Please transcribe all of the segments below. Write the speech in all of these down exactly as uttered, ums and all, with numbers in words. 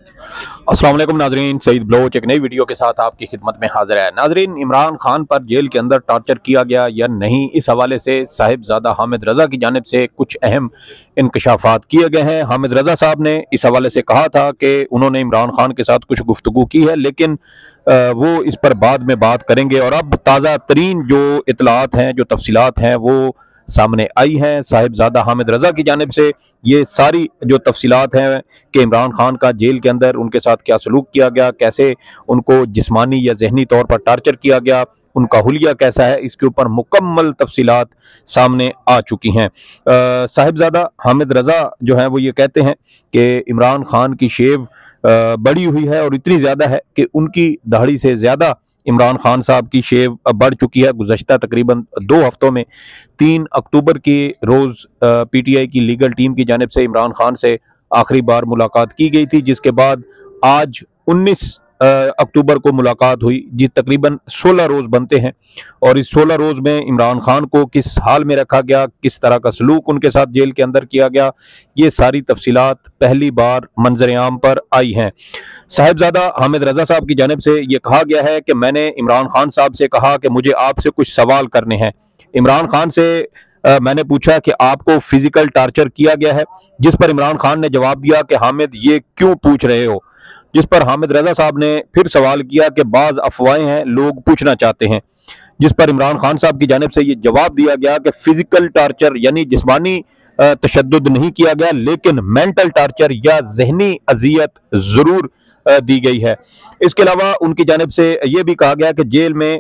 अस्सलाम वालेकुम नाजरीन, सईद बलोच एक नई वीडियो के साथ आपकी खिदमत में हाजिर है। नाजरीन, इमरान खान पर जेल के अंदर टॉर्चर किया गया या नहीं, इस हवाले से साहिबजादा हामिद रज़ा की जानिब से कुछ अहम इंकशाफात किए गए हैं। हामिद रज़ा साहब ने इस हवाले से कहा था कि उन्होंने इमरान खान के साथ कुछ गुफ्तगू की है, लेकिन वो इस पर बाद में बात करेंगे। और अब ताज़ा तरीन जो इतलात हैं, जो तफसीलात हैं, वो सामने आई हैं साहिबजादा हामिद रज़ा की जानिब से। ये सारी जो तफसीलात हैं कि इमरान खान का जेल के अंदर उनके साथ क्या सलूक किया गया, कैसे उनको जिस्मानी या जहनी तौर पर टार्चर किया गया, उनका हुलिया कैसा है, इसके ऊपर मुकम्मल तफसीलात सामने आ चुकी हैं। साहिबजादा हामिद रज़ा जो है वो ये कहते हैं कि इमरान खान की शेव बड़ी हुई है और इतनी ज़्यादा है कि उनकी दाढ़ी से ज़्यादा इमरान खान साहब की शेव बढ़ चुकी है। गुज़श्ता तकरीबन दो हफ्तों में तीन अक्टूबर के रोज़ पीटीआई की लीगल टीम की जानिब से इमरान खान से आखिरी बार मुलाकात की गई थी, जिसके बाद आज उन्नीस अक्टूबर को मुलाकात हुई, जी तकरीबन सोलह रोज़ बनते हैं। और इस सोलह रोज़ में इमरान खान को किस हाल में रखा गया, किस तरह का सलूक उनके साथ जेल के अंदर किया गया, ये सारी तफसीलात पहली बार मंजर आम पर आई हैं। साहिबजादा हामिद रज़ा साहब की जानिब से ये कहा गया है कि मैंने इमरान खान साहब से कहा कि मुझे आपसे कुछ सवाल करने हैं। इमरान खान से आ, मैंने पूछा कि आपको फिजिकल टार्चर किया गया है, जिस पर इमरान खान ने जवाब दिया कि हामिद ये क्यों पूछ रहे हो। जिस पर हामिद रज़ा साहब ने फिर सवाल किया कि बाज़ अफवाहें हैं, लोग पूछना चाहते हैं। जिस पर इमरान खान साहब की जानिब से ये जवाब दिया गया कि फिजिकल टार्चर यानी जिस्मानी तशद्दुद नहीं किया गया, लेकिन मेंटल टार्चर या जहनी अजियत ज़रूर दी गई है। इसके अलावा उनकी जानिब से ये भी कहा गया कि जेल में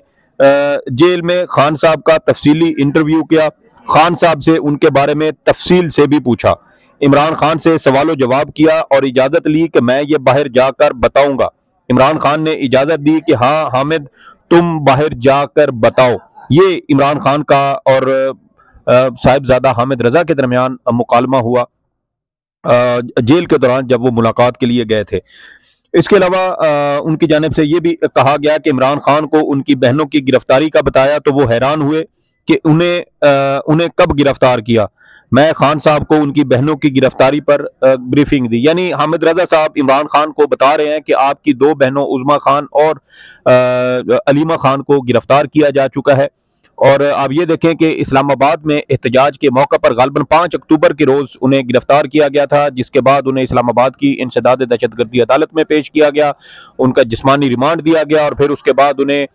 जेल में खान साहब का तफसीली इंटरव्यू किया, खान साहब से उनके बारे में तफसील से भी पूछा, इमरान खान से सवालों जवाब किया और इजाज़त ली कि मैं ये बाहर जाकर बताऊंगा। इमरान खान ने इजाज़त दी कि हाँ हामिद, तुम बाहर जाकर बताओ। ये इमरान खान का और साहिबजादा हामिद रज़ा के दरमियान मुकालमा हुआ जेल के दौरान जब वो मुलाकात के लिए गए थे। इसके अलावा उनकी जानिब से ये भी कहा गया कि इमरान खान को उनकी बहनों की गिरफ्तारी का बताया तो वो हैरान हुए कि उन्हें आ, उन्हें कब गिरफ्तार किया। मैं खान साहब को उनकी बहनों की गिरफ्तारी पर आ, ब्रीफिंग दी। यानी हामिद रज़ा साहब इमरान खान को बता रहे हैं कि आपकी दो बहनों उज़्मा खान और आ, अलीमा खान को गिरफ्तार किया जा चुका है। और आप ये देखें कि इस्लामाबाद में एहतजाज के मौका पर गालबन पाँच अक्टूबर के रोज़ उन्हें गिरफ्तार किया गया था, जिसके बाद उन्हें इस्लामाबाद की इंसदाद दहशतगर्दी अदालत में पेश किया गया, उनका जिस्मानी रिमांड दिया गया और फिर उसके बाद उन्हें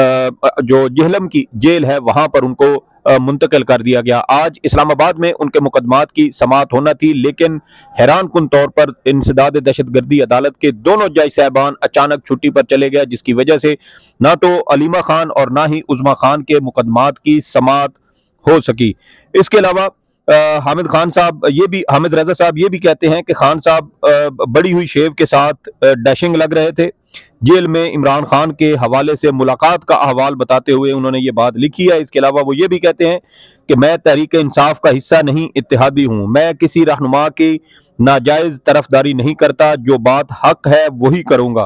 जो जेहलम की जेल है वहाँ पर उनको मुंतकिल कर दिया गया। आज इस्लामाबाद में उनके मुकदमात की समाअत होना थी, लेकिन हैरान कुन तौर पर इंसदाद दहशतगर्दी अदालत के दोनों जज साहबान अचानक छुट्टी पर चले गए, जिसकी वजह से ना तो अलीमा खान और ना ही उज़्मा खान के मुकदमात की समाअत हो सकी। इसके अलावा हामिद खान साहब ये भी हामिद रज़ा साहब ये भी कहते हैं कि खान साहब बड़ी हुई शेव के साथ डैशिंग लग रहे थे। जेल में इमरान खान के हवाले से मुलाकात का अहवाल बताते हुए उन्होंने ये बात लिखी है। इसके अलावा वो ये भी कहते हैं कि मैं तहरीक इंसाफ का हिस्सा नहीं, इत्तेहादी हूँ। मैं किसी रहनुमा की नाजायज़ तरफदारी नहीं करता, जो बात हक है वही करूँगा।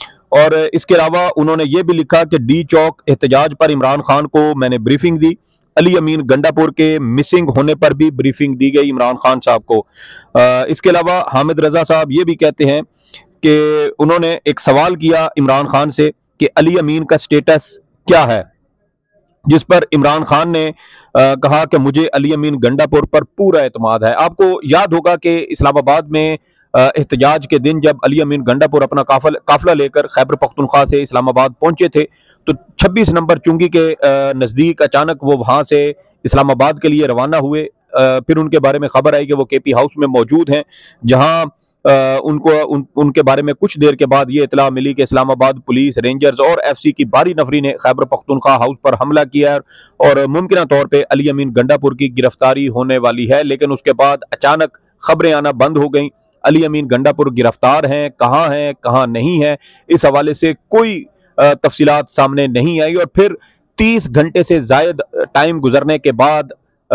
और इसके अलावा उन्होंने ये भी लिखा कि डी चौक एहतजाज पर इमरान खान को मैंने ब्रीफिंग दी। अली अमीन गंडापुर के मिसिंग होने पर भी ब्रीफिंग दी गई इमरान खान साहब को। आ, इसके अलावा हामिद रज़ा साहब ये भी कहते हैं कि उन्होंने एक सवाल किया इमरान खान से कि अली अमीन का स्टेटस क्या है, जिस पर इमरान खान ने आ, कहा कि मुझे अली अमीन गंडापुर पर पूरा एतमाद है। आपको याद होगा कि इस्लामाबाद में एहतजाज के दिन जब अली अमीन गंडापुर अपना काफल काफिला लेकर खैबर पख्तूनख्वा से इस्लामाबाद पहुंचे थे, तो छब्बीस नंबर चुंगी के नज़दीक अचानक वो वहाँ से इस्लामाबाद के लिए रवाना हुए। फिर उनके बारे में खबर आई कि वो के पी हाउस में मौजूद हैं, जहाँ उनको उन, उनके बारे में कुछ देर के बाद ये इतला मिली कि इस्लामाबाद पुलिस, रेंजर्स और एफ सी की बारी नफरी ने खैबर पख्तूनख्वा हाउस पर हमला किया और मुमकिन तौर पर अली अमीन गंडापुर की गिरफ्तारी होने वाली है। लेकिन उसके बाद अचानक खबरें आना बंद हो गई। अली अमीन गंडापुर गिरफ्तार हैं, कहाँ हैं कहाँ नहीं है, इस हवाले से कोई तफसीलात सामने नहीं आई। और फिर तीस घंटे से जायद टाइम गुजरने के बाद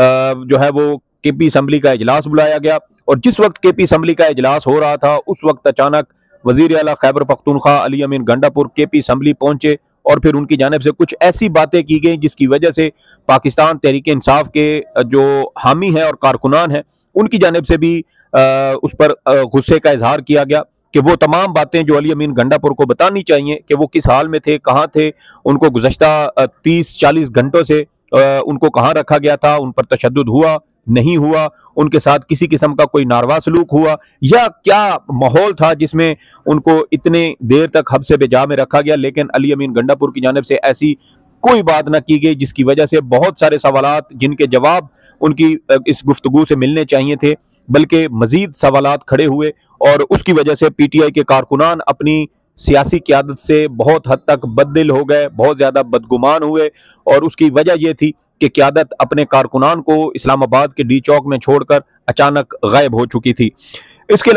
जो है वो के पी असम्बली का इजलास बुलाया गया और जिस वक्त के पी असम्बली का इजलास हो रहा था उस वक्त अचानक वजीर आला खैबर पख्तूनख्वा अली अमीन गंडापुर के पी असम्बली पहुंचे और फिर उनकी जानिब से कुछ ऐसी बातें की गई जिसकी वजह से पाकिस्तान तहरीक इंसाफ के जो हामी हैं और कारकुनान हैं उनकी जानिब से भी आ, उस पर गुस्से का इजहार किया गया कि वो तमाम बातें जो अली अमीन गंडापुर को बतानी चाहिए कि वो किस हाल में थे, कहाँ थे, उनको गुज़श्ता तीस चालीस घंटों से अ, उनको कहाँ रखा गया था, उन पर तशद्दुद हुआ नहीं हुआ, उनके साथ किसी किस्म का कोई नारवा सलूक हुआ, या क्या माहौल था जिसमें उनको इतने देर तक हब्से बेजा में रखा गया। लेकिन अली अमीन गंडापुर की जानिब से ऐसी कोई बात ना की गई, जिसकी वजह से बहुत सारे सवालात जिनके जवाब उनकी इस गुफ्तगू से मिलने चाहिए थे, बल्कि मजीद सवालात खड़े हुए और उसकी वजह से पीटीआई के कारकुनान अपनी सियासी क़यादत से बहुत हद तक बददिल हो गए, बहुत ज़्यादा बदगुमान हुए। और उसकी वजह यह थी कि क़यादत अपने कारकुनान को इस्लामाबाद के डी चौक में छोड़कर अचानक गायब हो चुकी थी। इसके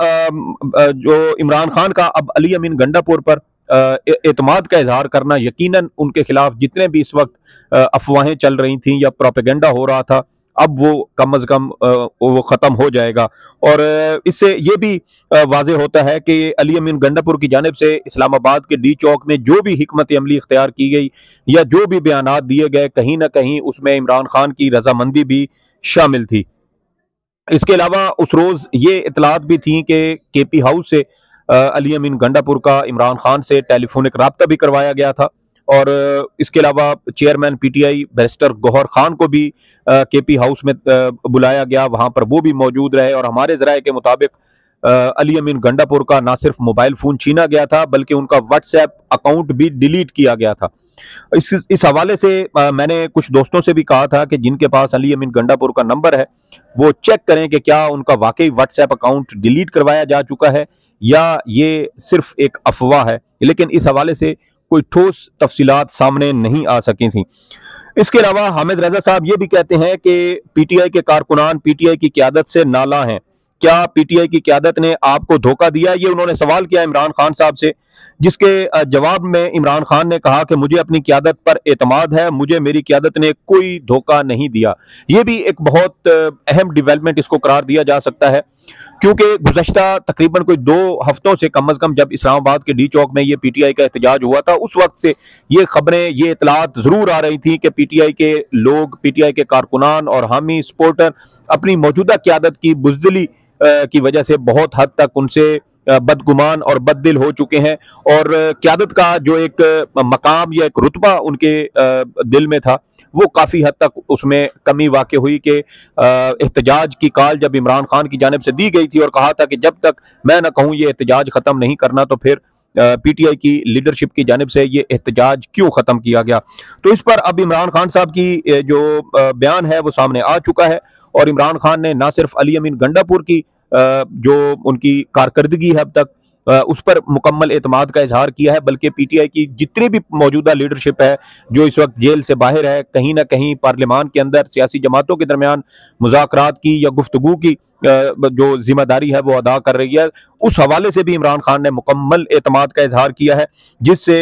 अलावा जो इमरान खान का अब अली अमीन गंडापुर पर एतमाद का इजहार करना, यकीनन उनके खिलाफ जितने भी इस वक्त अफवाहें चल रही थी या प्रोपेगेंडा हो रहा था, अब वो कम अज कम वो ख़त्म हो जाएगा। और इससे ये भी वाज़ेह होता है कि अली अमीन गंडापुर की जानिब से इस्लामाबाद के डी चौक में जो भी हिकमत अमली इख्तियार की गई या जो भी बयानात दिए गए, कहीं ना कहीं उसमें इमरान खान की रजामंदी भी शामिल थी। इसके अलावा उस रोज़ ये इतलात भी थी कि के पी हाउस से अली अमीन गंडापुर का इमरान खान से टेलीफोनिक रब्ता भी करवाया गया था। और इसके अलावा chairman PTI barrister Gohar Khan को भी के पी हाउस में बुलाया गया, वहाँ पर वो भी मौजूद रहे। और हमारे ज़राए के मुताबिक अली अमीन गंडापुर का ना सिर्फ मोबाइल फ़ोन छीना गया था, बल्कि उनका व्हाट्सएप अकाउंट भी डिलीट किया गया था। इस इस हवाले से आ, मैंने कुछ दोस्तों से भी कहा था कि जिनके पास अली अमीन गंडापुर का नंबर है, वो चेक करें कि क्या उनका वाकई व्हाट्सएप अकाउंट डिलीट करवाया जा चुका है या ये सिर्फ एक अफवाह है। लेकिन इस हवाले से कोई ठोस तफसीलात सामने नहीं आ सकी थी। इसके अलावा हामिद रजा साहब ये भी कहते हैं कि पीटीआई के कारकुनान पीटीआई की क़यादत से नाला हैं। क्या पीटीआई की क़यादत ने आपको धोखा दिया? ये उन्होंने सवाल किया इमरान खान साहब से, जिसके जवाब में इमरान खान ने कहा कि मुझे अपनी क़यादत पर एतमाद है, मुझे मेरी क़यादत ने कोई धोखा नहीं दिया। ये भी एक बहुत अहम डेवलपमेंट इसको करार दिया जा सकता है, क्योंकि गुज़श्ता तकरीबन कोई दो हफ्तों से कम अज़ कम जब इस्लामाबाद के डी चौक में ये पीटीआई का एहतजाज हुआ था, उस वक्त से ये खबरें, ये इतलात ज़रूर आ रही थी कि पीटीआई के लोग, पीटीआई के कारकुनान और हामी सपोर्टर अपनी मौजूदा क़यादत की बुज़दिली की वजह से बहुत हद तक उनसे बदगुमान और बददिल हो चुके हैं। और क़यादत का जो एक मकाम या एक रुतबा उनके दिल में था, वो काफ़ी हद तक उसमें कमी वाक़ई हुई कि एहतजाज की कॉल जब इमरान खान की जानिब से दी गई थी और कहा था कि जब तक मैं ना कहूँ ये एहतजाज ख़त्म नहीं करना, तो फिर पीटीआई की लीडरशिप की जानिब से ये एहतजाज क्यों ख़त्म किया गया। तो इस पर अब इमरान खान साहब की जो बयान है वो सामने आ चुका है। और इमरान खान ने ना सिर्फ अली अमीन गंडापुर की जो उनकी कारकर्दगी है अब तक, उस पर मुकम्मल एतमाद का इजहार किया है, बल्कि पीटीआई की जितनी भी मौजूदा लीडरशिप है जो इस वक्त जेल से बाहर है, कहीं ना कहीं पार्लियामान के अंदर सियासी जमातों के दरमियान मुज़ाकरात की या गुफ्तगू की जो जिम्मेदारी है वो अदा कर रही है, उस हवाले से भी इमरान खान ने मुकम्मल एतमाद का इजहार किया है, जिससे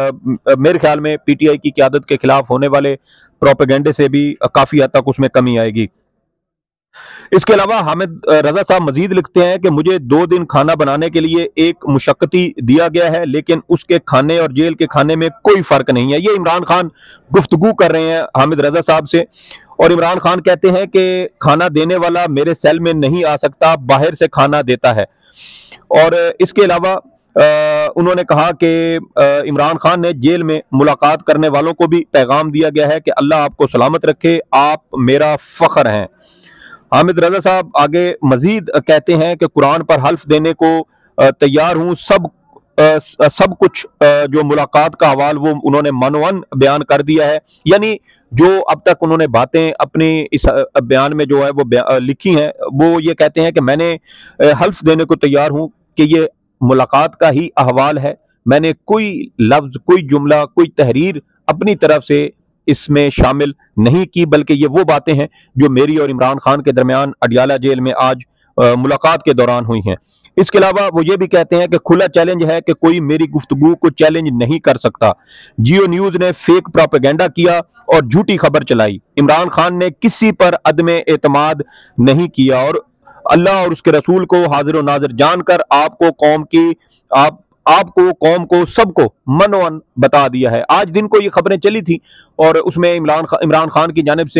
मेरे ख्याल में पीटीआई की क़यादत के खिलाफ होने वाले प्रोपेगेंडे से भी काफ़ी हद तक उसमें कमी आएगी। इसके अलावा हामिद रजा साहब मजीद लिखते हैं कि मुझे दो दिन खाना बनाने के लिए एक मुशक्कती दिया गया है, लेकिन उसके खाने और जेल के खाने में कोई फर्क नहीं है। ये इमरान खान गुफ्तगू कर रहे हैं हामिद रजा साहब से। और इमरान खान कहते हैं कि खाना देने वाला मेरे सेल में नहीं आ सकता, बाहर से खाना देता है। और इसके अलावा उन्होंने कहा कि इमरान खान ने जेल में मुलाकात करने वालों को भी पैगाम दिया गया है कि अल्लाह आपको सलामत रखे, आप मेरा फ़ख्र हैं। हामिद रजा साहब आगे मजीद कहते हैं कि कुरान पर हल्फ देने को तैयार हूँ, सब सब कुछ जो मुलाकात का हवाल वो उन्होंने मनोवन बयान कर दिया है। यानी जो अब तक उन्होंने बातें अपनी इस बयान में जो है वो लिखी हैं, वो ये कहते हैं कि मैंने हल्फ देने को तैयार हूँ कि ये मुलाकात का ही अहवाल है, मैंने कोई लफ्ज़, कोई जुमला, कोई तहरीर अपनी तरफ से इसमें शामिल नहीं की, बल्कि ये वो बातें हैं जो मेरी और इमरान खान के दरमियान अडियाला जेल में आज आ, मुलाकात के दौरान हुई हैं। इसके अलावा वो ये भी कहते हैं कि खुला चैलेंज है कि कोई मेरी गुफ्तगू को चैलेंज नहीं कर सकता। जियो न्यूज़ ने फेक प्रोपेगेंडा किया और झूठी खबर चलाई। इमरान खान ने किसी पर अदम एतमाद नहीं किया और अल्लाह और उसके रसूल को हाजिर व नाजिर जानकर आपको कौम की आप आपको कौम को सबको मनोअन बता दिया है। आज दिन को ये खबरें चली थी और उसमें इमरान खा, इमरान खान की जानिब से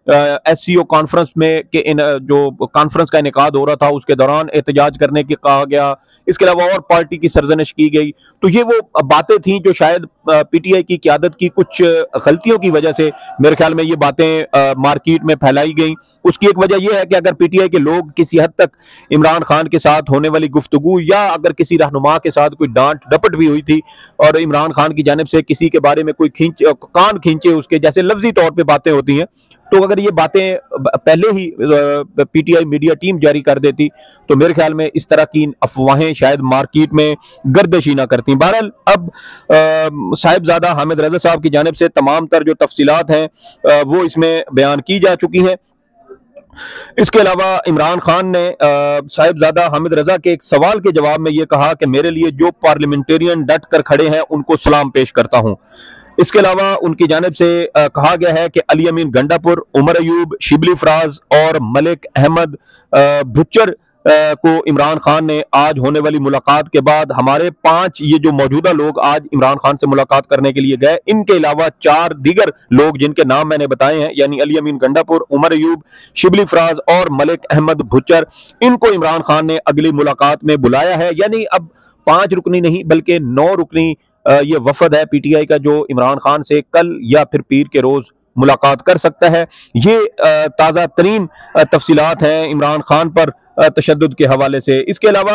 एस सी ओ कॉन्फ्रेंस में के इन जो कॉन्फ्रेंस का इनेकाद हो रहा था उसके दौरान एहतजाज करने की कहा गया। इसके अलावा और पार्टी की सरजनिश की गई। तो ये वो बातें थी जो शायद पीटीआई की क़यादत की कुछ गलतियों की वजह से मेरे ख्याल में ये बातें मार्केट में फैलाई गई। उसकी एक वजह यह है कि अगर पीटीआई के लोग किसी हद तक इमरान खान के साथ होने वाली गुफ्तगू या अगर किसी रहनुमा के साथ कोई डांट डपट भी हुई थी और इमरान खान की जानिब से किसी के बारे में कोई खींच कान खींचे उसके, जैसे लफ्जी तौर पे बातें होती हैं, तो अगर ये बातें पहले ही पीटीआई मीडिया टीम जारी कर देती तो मेरे ख्याल में इस तरह की अफवाहें शायद मार्केट में गर्दिश ही ना करती। बहरहाल अब साहिबजादा हामिद रजा साहब की जानिब से तमाम तर जो तफसीलात हैं आ, वो इसमें बयान की जा चुकी हैं। इसके अलावा इमरान खान ने साहिबजादा हामिद रजा के एक सवाल के जवाब में ये कहा कि मेरे लिए जो पार्लियामेंटेरियन डट कर खड़े हैं उनको सलाम पेश करता हूं। इसके अलावा उनकी जानिब से आ, कहा गया है कि अली अमीन गंडापुर, उमर अयूब, शिबली फराज और मलिक अहमद भुच्चर को इमरान खान ने आज होने वाली मुलाकात के बाद हमारे पांच ये जो मौजूदा लोग आज इमरान खान से मुलाकात करने के लिए गए, इनके अलावा चार दीगर लोग जिनके नाम मैंने बताए हैं, यानी अली अमीन गंडापुर, उमर अयूब, शिबली फराज और मलिक अहमद भुच्चर, इनको इमरान खान ने अगली मुलाकात में बुलाया है। यानी अब पांच रुकनी नहीं बल्कि नौ रुकनी ये वफद है पीटीआई का जो इमरान खान से कल या फिर पीर के रोज मुलाकात कर सकता है। ये ताज़ा तरीन तफसीलात हैं इमरान खान पर तशद्दुद के हवाले से। इसके अलावा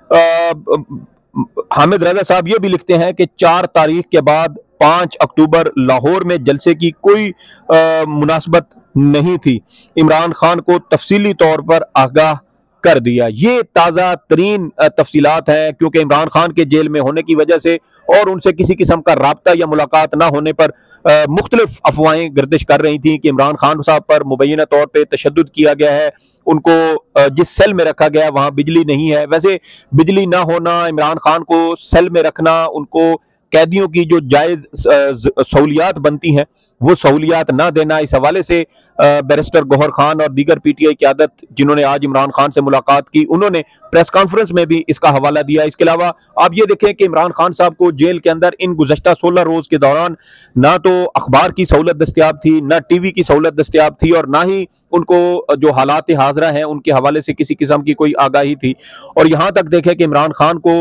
हामिद रजा साहब ये भी लिखते हैं कि चार तारीख के बाद पाँच अक्टूबर लाहौर में जलसे की कोई मुनासबत नहीं थी, इमरान खान को तफसीली तौर पर आगाह कर दिया। ये ताज़ा तरीन तफसीलात हैं क्योंकि इमरान खान के जेल में होने की वजह से और उनसे किसी किस्म का राब्ता या मुलाकात ना होने पर मुख्तलिफ अफवाहें गर्दिश कर रही थी कि इमरान खान साहब पर मुबैना तौर पर तशद्दुद किया गया है, उनको जिस सेल में रखा गया वहां बिजली नहीं है। वैसे बिजली ना होना, इमरान खान को सेल में रखना, उनको कैदियों की जो जायज सहूलियात बनती हैं वो सहूलियात ना देना, इस हवाले से बैरिस्टर गौहर खान और दीगर पीटीआई क़यादत जिन्होंने आज इमरान खान से मुलाकात की उन्होंने प्रेस कॉन्फ्रेंस में भी इसका हवाला दिया। इसके अलावा आप ये देखें कि इमरान खान साहब को जेल के अंदर इन गुज़श्ता सोलह रोज के दौरान ना तो अखबार की सहूलत दस्तियाब थी, ना टीवी की सहूलत दस्तियाब थी और ना ही उनको जो हालात हाजरा हैं उनके हवाले से किसी किस्म की कोई आगाही थी। और यहाँ तक देखें कि इमरान खान को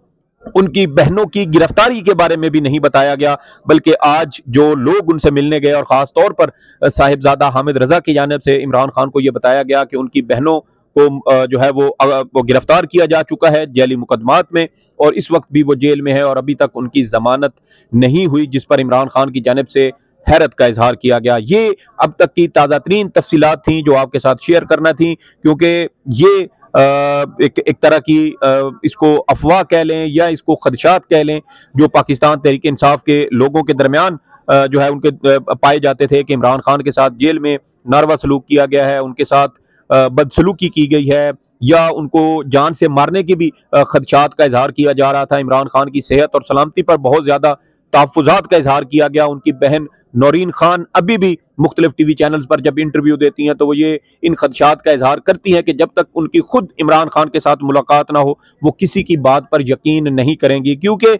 उनकी बहनों की गिरफ्तारी के बारे में भी नहीं बताया गया, बल्कि आज जो लोग उनसे मिलने गए और ख़ास तौर पर साहिबजादा हामिद रजा की जानिब से इमरान खान को यह बताया गया कि उनकी बहनों को जो है वो, वो गिरफ्तार किया जा चुका है जेली मुकदमात में और इस वक्त भी वो जेल में है और अभी तक उनकी जमानत नहीं हुई, जिस पर इमरान खान की जानिब से हैरत का इजहार किया गया। ये अब तक की ताज़ा तरीन तफसीलात थी जो आपके साथ शेयर करना थी, क्योंकि ये आ, एक एक तरह की आ, इसको अफवाह कह लें या इसको खदशात कह लें जो पाकिस्तान तहरीक इंसाफ के लोगों के दरमियान जो है उनके पाए जाते थे कि इमरान खान के साथ जेल में नारवा सलूक किया गया है, उनके साथ बदसलूकी की गई है या उनको जान से मारने के भी खदशात का इजहार किया जा रहा था। इमरान खान की सेहत और सलामती पर बहुत ज़्यादा तहफ़्फ़ुज़ात का इजहार किया गया। उनकी बहन नौरीन खान अभी भी मुख्तलिफ टीवी चैनल्स पर जब इंटरव्यू देती हैं तो वो ये इन खदशात का इजहार करती हैं कि जब तक उनकी खुद इमरान खान के साथ मुलाकात ना हो वो किसी की बात पर यकीन नहीं करेंगी, क्योंकि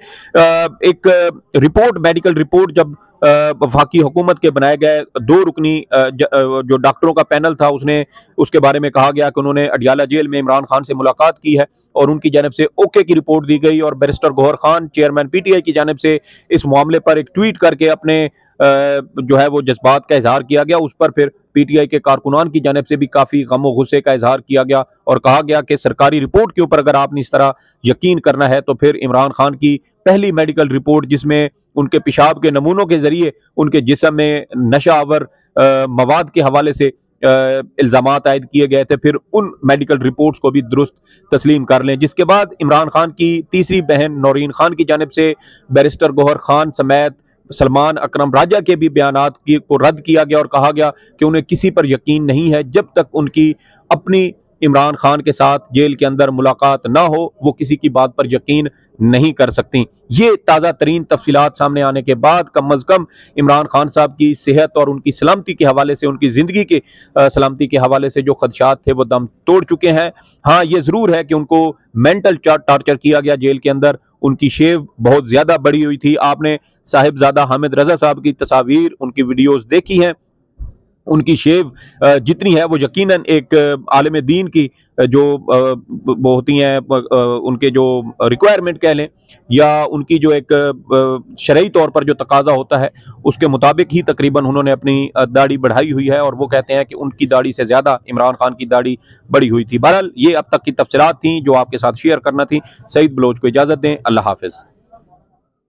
एक रिपोर्ट मेडिकल रिपोर्ट जब वफाकी हुकूमत के बनाए गए दो रुकनी जो डॉक्टरों का पैनल था उसने उसके बारे में कहा गया कि उन्होंने अडियाला जेल में इमरान खान से मुलाकात की है और उनकी जानिब से ओके की रिपोर्ट दी गई और barrister Gohar Khan chairman PTI की जानिब से इस मामले पर एक ट्वीट करके अपने जो है वो जज्बात का इजहार किया गया। उस पर फिर पीटीआई के कारकुनान की जानिब से भी काफ़ी गम गुस्से का इजहार किया गया और कहा गया कि सरकारी रिपोर्ट के ऊपर अगर आपने इस तरह यकीन करना है तो फिर इमरान खान की पहली मेडिकल रिपोर्ट जिसमें उनके पेशाब के नमूनों के जरिए उनके जिस्म में नशा आवर मवाद के हवाले से इल्ज़ामात आयद किए गए थे, फिर उन मेडिकल रिपोर्ट्स को भी दुरुस्त तस्लीम कर लें। जिसके बाद इमरान खान की तीसरी बहन नौरीन खान की जानिब से बैरिस्टर गौहर खान समेत सलमान अकरम राजा के भी बयानात को रद्द किया गया और कहा गया कि उन्हें किसी पर यकीन नहीं है जब तक उनकी अपनी इमरान खान के साथ जेल के अंदर मुलाकात ना हो वो किसी की बात पर यकीन नहीं कर सकती। ये ताज़ा तरीन तफसीलात सामने आने के बाद कम अज़ कम इमरान खान साहब की सेहत और उनकी सलामती के हवाले से, उनकी ज़िंदगी के सलामती के हवाले से जो खदशात थे वो दम तोड़ चुके हैं। हाँ, ये ज़रूर है कि उनको मेंटल टार्चर किया गया जेल के अंदर, उनकी शेव बहुत ज़्यादा बड़ी हुई थी। आपने साहिबजादा हामिद रजा साहब की तस्वीर, उनकी वीडियोज़ देखी हैं, उनकी शेव जितनी है वो यकीनन एक आलिम दीन की जो वो होती हैं उनके जो रिक्वायरमेंट कह लें या उनकी जो एक शरई तौर पर जो तकाजा होता है उसके मुताबिक ही तकरीबन उन्होंने अपनी दाढ़ी बढ़ाई हुई है, और वो कहते हैं कि उनकी दाढ़ी से ज़्यादा इमरान खान की दाढ़ी बड़ी हुई थी। बहरहाल ये अब तक की तफसीलात थी जो आपके साथ शेयर करना थी। सईद बलोच को इजाज़त दें। अल्लाह हाफिज़।